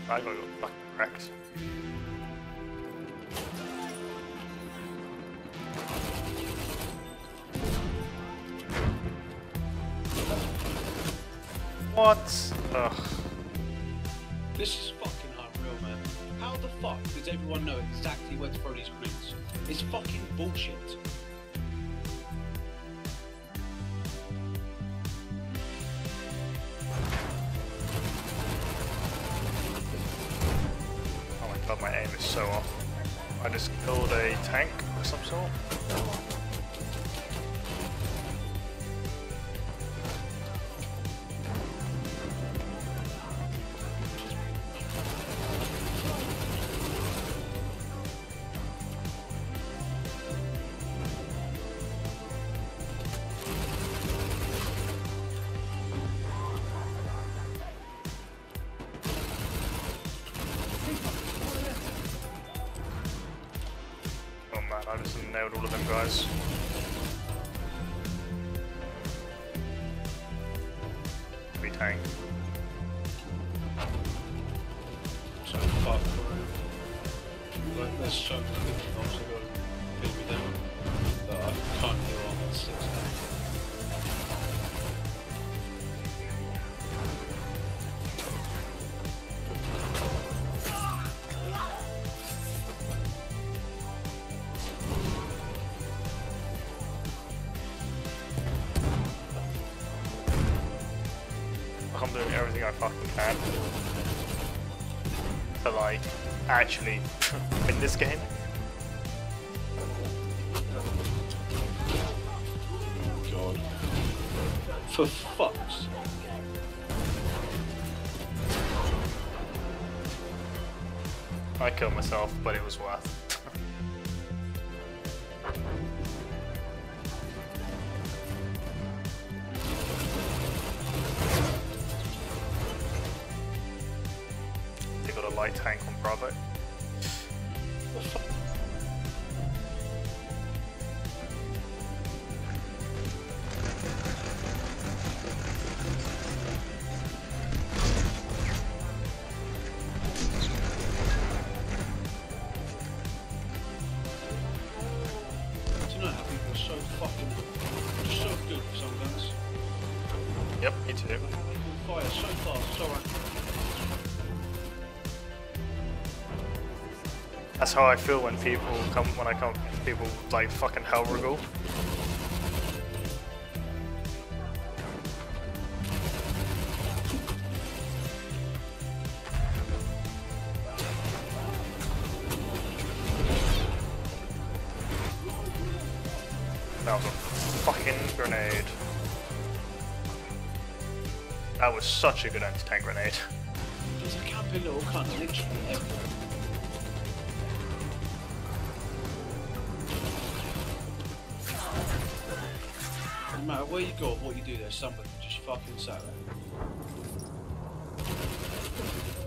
I got fucking wrecked. What? Ugh. This is fucking unreal, man. How the fuck does everyone know exactly where to throw these grenades? It's fucking bullshit. Oh my god, my aim is so off. I just killed a tank of some sort. Oh man, I just nailed all of them guys. Be tank. So fuck, bro. Like, there's so many people obviously got to pin me down that I can't heal on that 6 now. I'm doing everything I fucking can to like actually win this game. God. For fuck's sake. I killed myself, but it was worth. They got a light tank on Bravo. The fuck? Do you know how people are so fucking just so good with some guns? Yep, me too. People fire so fast, so accurate. That's how I feel when I come people like fucking hell wriggle. That was a fucking grenade. That was such a good anti-tank grenade. There's a camping little cunt literally everywhere. No matter where you go or what you do, there's somebody just fucking sat there.